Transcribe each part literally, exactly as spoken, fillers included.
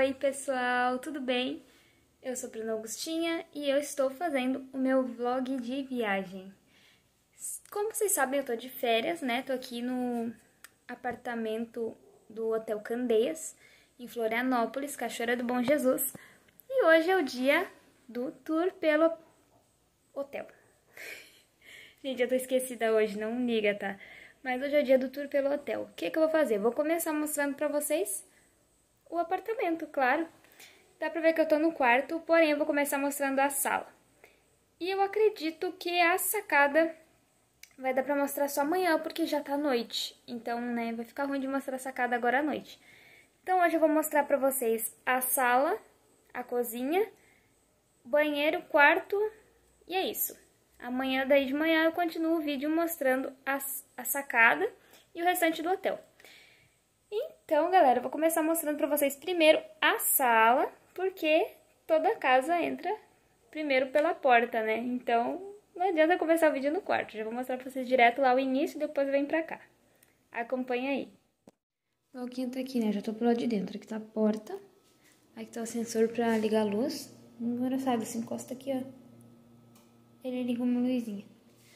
Oi pessoal, tudo bem? Eu sou Bruna Augustinha e eu estou fazendo o meu vlog de viagem. Como vocês sabem, eu tô de férias, né? Tô aqui no apartamento do Hotel Candeias, em Florianópolis, Cachoeira do Bom Jesus. E hoje é o dia do tour pelo hotel. Gente, eu tô esquecida hoje, não liga, tá? Mas hoje é o dia do tour pelo hotel. O que que eu vou fazer? Vou começar mostrando pra vocês o apartamento, claro. Dá pra ver que eu tô no quarto, porém eu vou começar mostrando a sala. E eu acredito que a sacada vai dar pra mostrar só amanhã, porque já tá noite. Então, né, vai ficar ruim de mostrar a sacada agora à noite. Então hoje eu vou mostrar pra vocês a sala, a cozinha, banheiro, quarto e é isso. Amanhã, daí de manhã, eu continuo o vídeo mostrando a, a sacada e o restante do hotel. Então, galera, eu vou começar mostrando pra vocês primeiro a sala, porque toda casa entra primeiro pela porta, né? Então, não adianta começar o vídeo no quarto. Já vou mostrar pra vocês direto lá o início e depois vem pra cá. Acompanha aí. Logo que entra aqui, né? Já tô pro lado de dentro. Aqui tá a porta. Aqui tá o sensor pra ligar a luz. Engraçado, se encosta aqui, ó. Ele liga uma luzinha.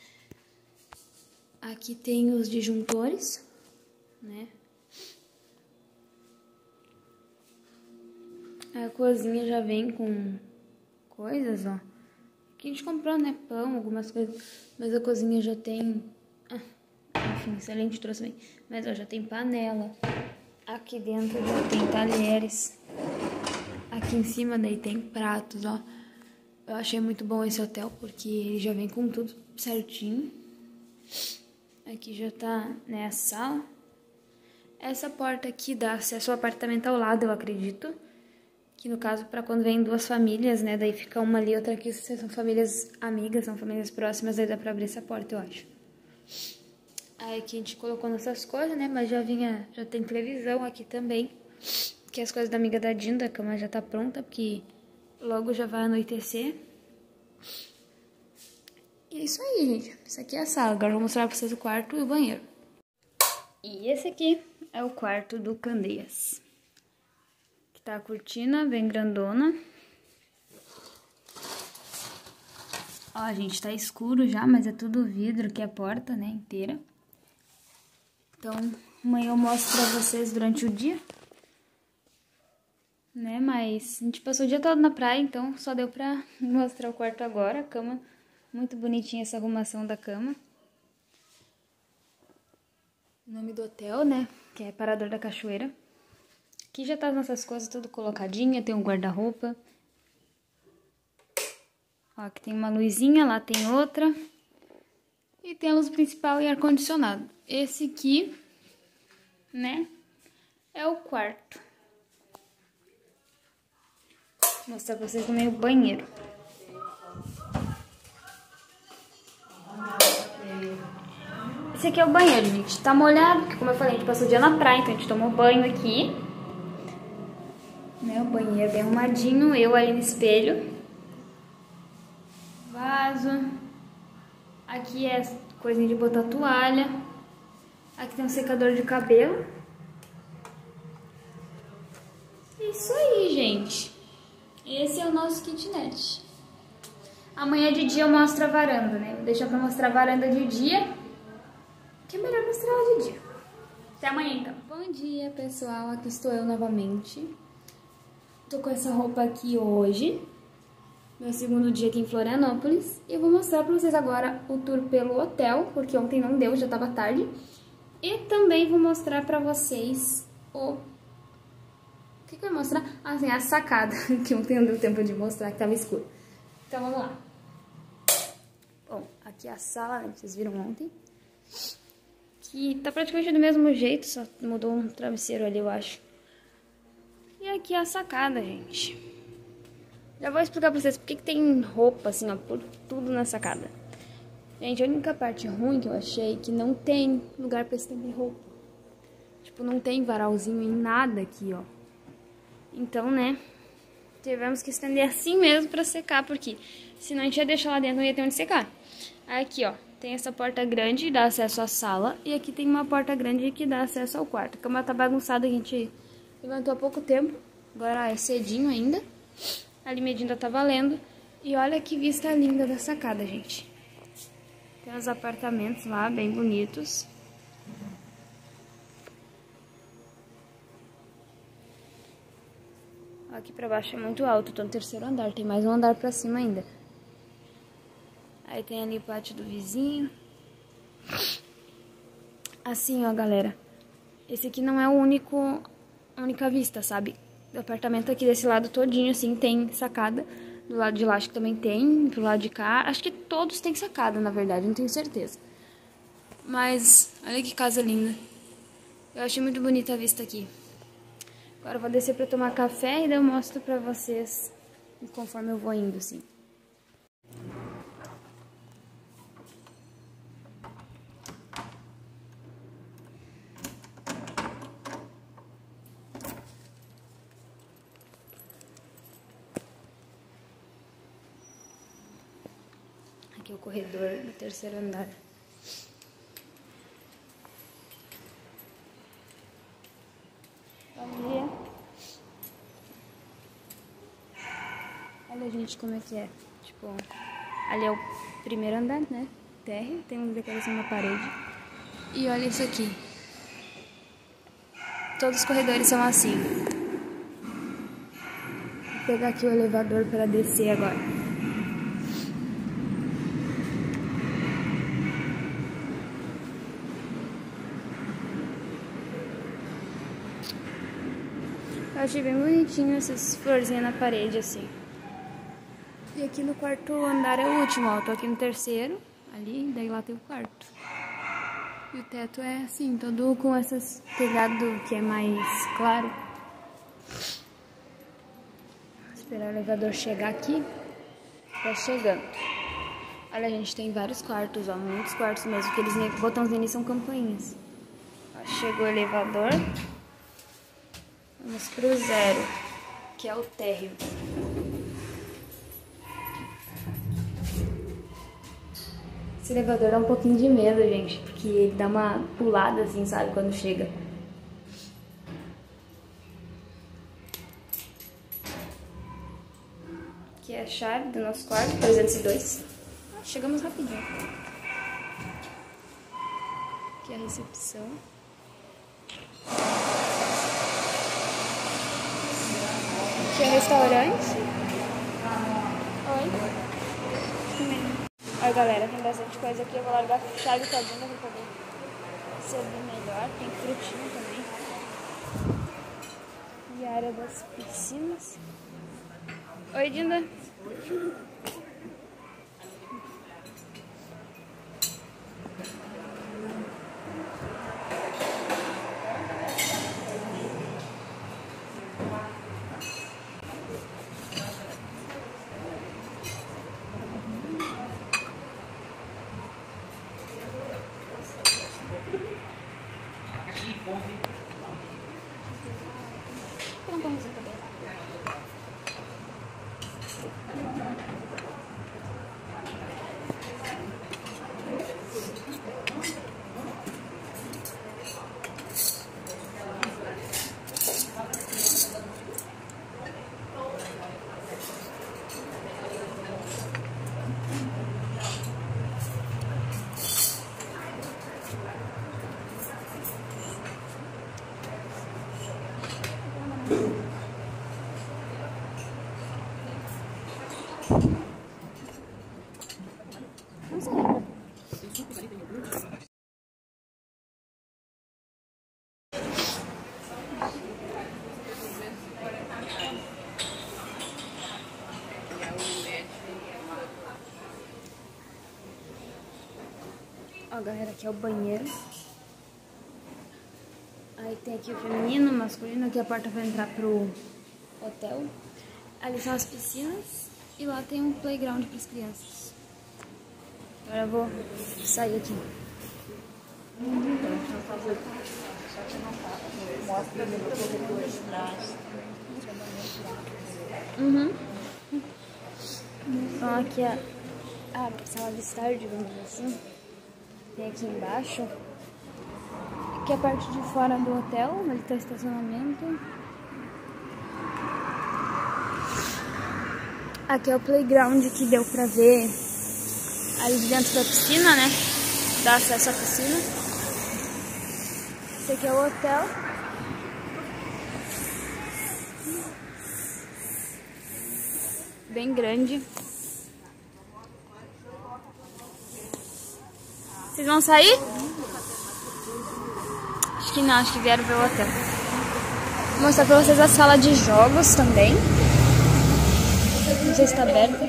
Aqui tem os disjuntores, né? A cozinha já vem com coisas, ó. Aqui a gente comprou, né? Pão, algumas coisas. Mas a cozinha já tem... Ah, enfim, excelente, trouxe bem. Mas, ó, já tem panela. Aqui dentro já tem talheres. Aqui em cima daí tem pratos, ó. Eu achei muito bom esse hotel, porque ele já vem com tudo certinho. Aqui já tá, né, a sala. Essa porta aqui dá acesso ao apartamento ao lado, eu acredito. Que no caso, para quando vem duas famílias, né, daí fica uma ali, outra aqui. Se são famílias amigas, são famílias próximas, aí dá pra abrir essa porta, eu acho. Aí aqui a gente colocou nossas coisas, né, mas já vinha, já tem televisão aqui também. Que as coisas da amiga da Dinda, a cama já tá pronta, porque... logo já vai anoitecer. E é isso aí, gente. Isso aqui é a sala. Agora eu vou mostrar pra vocês o quarto e o banheiro. E esse aqui é o quarto do Candeias. Aqui tá a cortina, bem grandona. Ó, gente, tá escuro já, mas é tudo vidro, que é a porta, né, inteira. Então, amanhã eu mostro pra vocês durante o dia. Né, mas a gente passou o dia todo na praia, então só deu pra mostrar o quarto agora. A cama, muito bonitinha essa arrumação da cama. O nome do hotel, né, que é Parador da Cachoeira. Aqui já tá as nossas coisas tudo colocadinha, tem um guarda-roupa. Ó, aqui tem uma luzinha, lá tem outra. E tem a luz principal e ar-condicionado. Esse aqui, né, é o quarto. Vou mostrar pra vocês também o banheiro. Esse aqui é o banheiro, gente. Tá molhado, porque como eu falei, a gente passou o dia na praia, então a gente tomou banho aqui. Né, o banheiro bem arrumadinho, eu ali no espelho. Vaso. Aqui é coisinha de botar toalha. Aqui tem um secador de cabelo. Isso aí, gente. Esse é o nosso kitnet. Amanhã de dia eu mostro a varanda, né? Vou deixar pra mostrar a varanda de dia, que é melhor mostrar ela de dia. Até amanhã, então. Bom dia, pessoal. Aqui estou eu novamente. Tô com essa roupa aqui hoje. Meu segundo dia aqui em Florianópolis. E eu vou mostrar pra vocês agora o tour pelo hotel, porque ontem não deu, já tava tarde. E também vou mostrar pra vocês o... O que que eu vou mostrar? Ah, assim, a sacada, que ontem não deu tempo de mostrar, que tava escuro. Então, vamos lá. Bom, aqui é a sala, né, vocês viram ontem. Que tá praticamente do mesmo jeito, só mudou um travesseiro ali, eu acho. E aqui é a sacada, gente. Já vou explicar pra vocês por que que tem roupa, assim, ó, por tudo na sacada. Gente, a única parte ruim que eu achei é que não tem lugar pra estender roupa. Tipo, não tem varalzinho em nada aqui, ó. Então, né, tivemos que estender assim mesmo pra secar, porque senão a gente ia deixar lá dentro, não ia ter onde secar. Aí aqui, ó, tem essa porta grande que dá acesso à sala, e aqui tem uma porta grande que dá acesso ao quarto. A cama tá bagunçada, a gente levantou há pouco tempo, Agora é cedinho ainda. Ali minha ainda tá valendo. E olha que vista linda da sacada, gente. Tem os apartamentos lá, bem bonitos. Aqui pra baixo é muito alto, tô no terceiro andar. Tem mais um andar pra cima ainda. Aí tem ali o pátio do vizinho. Assim, ó, galera. Esse aqui não é o único, a única vista, sabe? O apartamento aqui desse lado todinho, assim, tem sacada. Do lado de lá acho que também tem, pro lado de cá. Acho que todos têm sacada, na verdade, não tenho certeza. Mas, olha que casa linda. Eu achei muito bonita a vista aqui. Agora eu vou descer pra tomar café e daí eu mostro pra vocês conforme eu vou indo, assim. Aqui é o corredor do terceiro andar. Ali. Olha, gente, como é que é. Tipo, ali é o primeiro andar, né? Térreo, tem uma decoração na parede. E olha isso aqui. Todos os corredores são assim. Vou pegar aqui o elevador para descer agora. Eu achei bem bonitinho essas florzinhas na parede, assim. E aqui no quarto andar é o último, ó. Eu tô aqui no terceiro, ali, daí lá tem o quarto. E o teto é assim, todo com essas telhado que é mais claro. Vou esperar o elevador chegar aqui. Tá chegando. Olha, gente, tem vários quartos, ó. Muitos quartos mesmo, que eles botãozinhos ali são campainhas. Ó, chegou o elevador. Vamos pro zero, que é o térreo. Esse elevador dá um pouquinho de medo, gente, porque ele dá uma pulada assim, sabe, quando chega. Aqui é a chave do nosso quarto, trezentos e dois. Ah, chegamos rapidinho. Aqui é a recepção. Aqui é o restaurante. Oi. Olha, galera, tem bastante coisa aqui. Eu vou largar a chave todinha pra poder servir melhor. Tem frutinha também. E a área das piscinas. Oi, Dinda. Não vamos poder. Ó, galera, aqui é o banheiro. Aí tem aqui o feminino, o masculino, aqui a porta para entrar pro hotel. Ali são as piscinas e lá tem um playground para as crianças. Agora eu vou sair aqui. Uhum. Então aqui é a sala de estar, digamos assim. Tem aqui embaixo. Aqui é a parte de fora do hotel, onde está o estacionamento. Aqui é o playground que deu pra ver ali dentro da piscina, né? Dá acesso à piscina. Esse aqui é o hotel. Bem grande. Vocês vão sair? Acho que não, acho que vieram ver o hotel. Vou mostrar pra vocês a sala de jogos também. Não sei se tá aberta.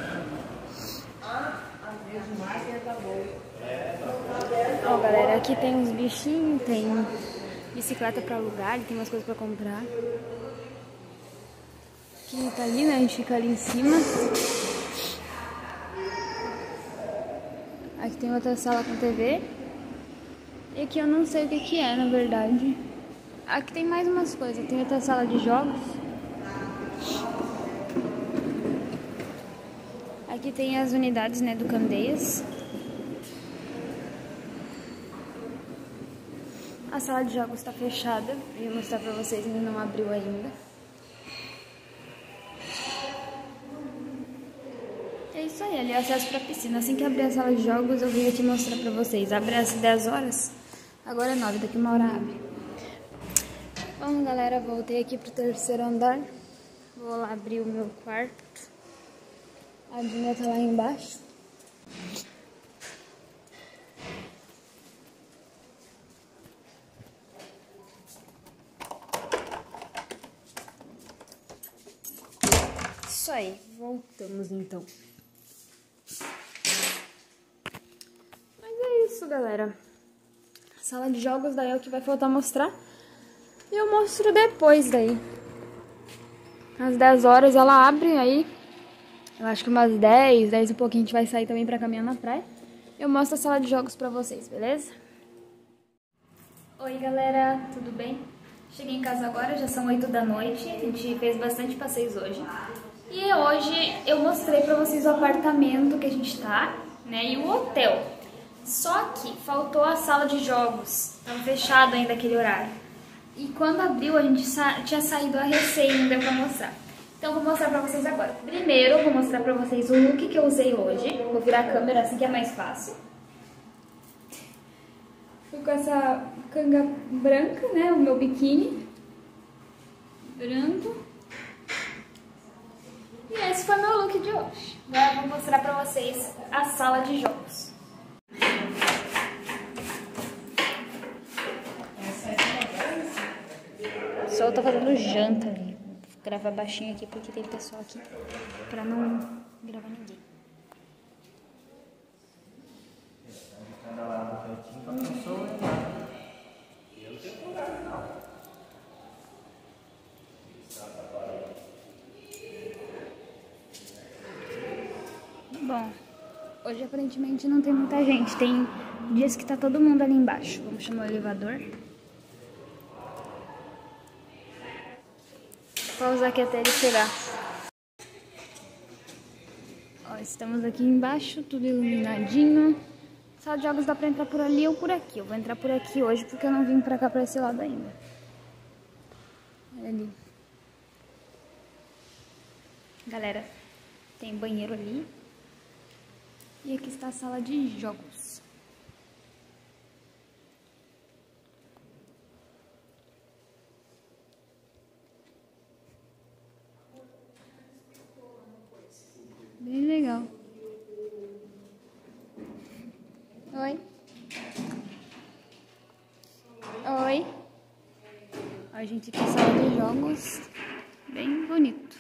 Ó, galera, aqui tem uns bichinhos, tem bicicleta pra alugar, tem umas coisas pra comprar. Aqui tá ali, né? A gente fica ali em cima. Aqui tem outra sala com T V. E aqui eu não sei o que que é, na verdade. Aqui tem mais umas coisas. Tem outra sala de jogos. Aqui tem as unidades, né, do Candeias. A sala de jogos está fechada. Eu vou mostrar pra vocês, ainda não abriu ainda. É isso aí, ali é acesso pra piscina. Assim que abrir a sala de jogos, eu vim aqui mostrar pra vocês. Abre às dez horas. Agora é nove, daqui uma hora abre. Bom, galera, voltei aqui pro terceiro andar. Vou lá abrir o meu quarto. A Dinha tá lá embaixo. Isso aí, voltamos então. Mas é isso, galera. Sala de jogos daí é o que vai faltar mostrar. E eu mostro depois daí. Às dez horas ela abre, aí eu acho que umas dez, dez e pouquinho a gente vai sair também pra caminhar na praia. Eu mostro a sala de jogos pra vocês, beleza? Oi, galera, tudo bem? Cheguei em casa agora, já são oito da noite. A gente fez bastante passeios hoje. E hoje eu mostrei pra vocês o apartamento que a gente tá, né, e o hotel. Só que faltou a sala de jogos, tava fechado ainda aquele horário. E quando abriu, a gente sa tinha saído a recém, não deu pra mostrar. Então vou mostrar pra vocês agora. Primeiro, vou mostrar pra vocês o look que eu usei hoje. Vou virar a câmera assim que é mais fácil. Fui com essa canga branca, né, o meu biquíni branco. E esse foi meu look de hoje. Agora eu vou mostrar pra vocês a sala de jogos. O sol tá fazendo janta ali. Vou gravar baixinho aqui porque tem pessoal aqui pra não gravar ninguém. Bom, hoje aparentemente não tem muita gente. Tem dias que tá todo mundo ali embaixo. Vamos chamar o elevador. Vou pausar aqui até ele chegar. Ó, estamos aqui embaixo, tudo iluminadinho. Sala de jogos dá pra entrar por ali ou por aqui. Eu vou entrar por aqui hoje porque eu não vim pra cá, pra esse lado ainda. Olha ali. Galera, tem banheiro ali. E aqui está a sala de jogos. Bem legal. Oi. Oi. A gente tem sala de jogos. Bem bonito.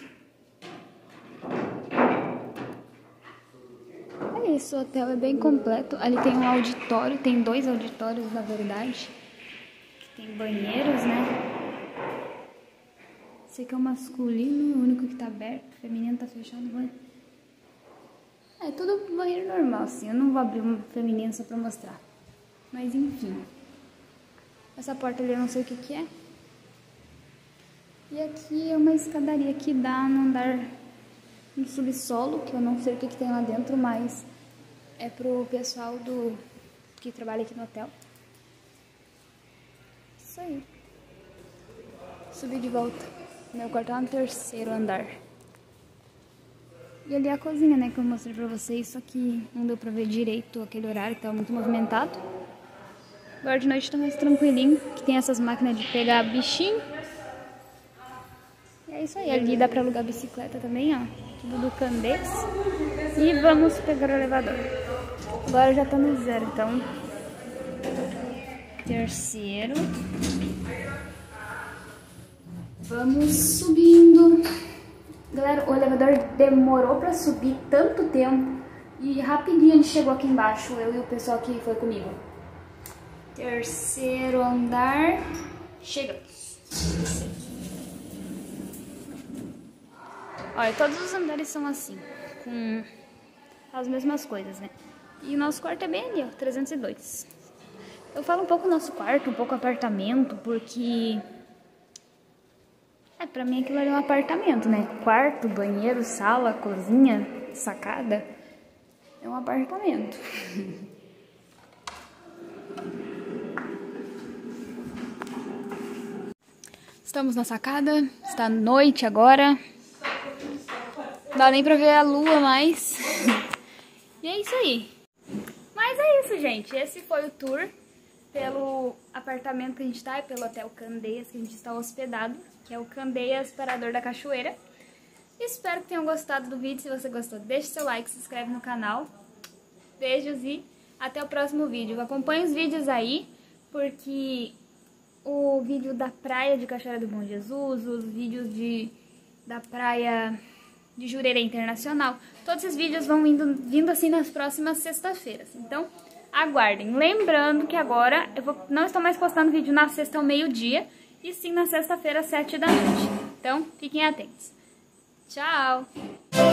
É isso, o hotel é bem completo. Ali tem um auditório, tem dois auditórios na verdade. Tem banheiros, né? Esse aqui é o masculino, o único que tá aberto. O feminino tá fechado. É tudo banheiro normal, assim. Eu não vou abrir um feminino só pra mostrar. Mas enfim. Essa porta ali eu não sei o que que é. E aqui é uma escadaria que dá no andar no subsolo, que eu não sei o que que tem lá dentro, mas é pro pessoal do que trabalha aqui no hotel. Isso aí. Subi de volta. Meu quarto é no terceiro andar. E ali a cozinha, né, que eu mostrei pra vocês, só que não deu pra ver direito aquele horário, que tava muito movimentado. Agora de noite tá mais tranquilinho, que tem essas máquinas de pegar bichinho. E é isso aí, ali dá pra alugar bicicleta também, ó, tudo do Candeias. E vamos pegar o elevador. Agora já tá no zero, então... Terceiro. Vamos subindo. Galera, o elevador demorou pra subir tanto tempo e rapidinho a gente chegou aqui embaixo, eu e o pessoal que foi comigo. Terceiro andar. Chegamos. Olha, todos os andares são assim, com as mesmas coisas, né? E o nosso quarto é bem ali, ó, trezentos e dois. Eu falo um pouco nosso quarto, um pouco apartamento, porque... É, pra mim aquilo ali é um apartamento, né? Quarto, banheiro, sala, cozinha, sacada. É um apartamento. Estamos na sacada, está noite agora. Não dá nem pra ver a lua mais. E é isso aí. Mas é isso, gente. Esse foi o tour pelo apartamento que a gente tá, pelo Hotel Candeias que a gente está hospedado, que é o Candeias Parador da Cachoeira. Espero que tenham gostado do vídeo. Se você gostou, deixe seu like, se inscreve no canal. Beijos e até o próximo vídeo. Acompanhe os vídeos aí, porque o vídeo da praia de Cachoeira do Bom Jesus, os vídeos de, da praia de Jurerê Internacional, todos esses vídeos vão vindo, vindo assim nas próximas sextas-feiras. Então, aguardem. Lembrando que agora eu vou, não estou mais postando vídeo na sexta ao meio-dia, e sim na sexta-feira às sete da noite. Então, fiquem atentos. Tchau!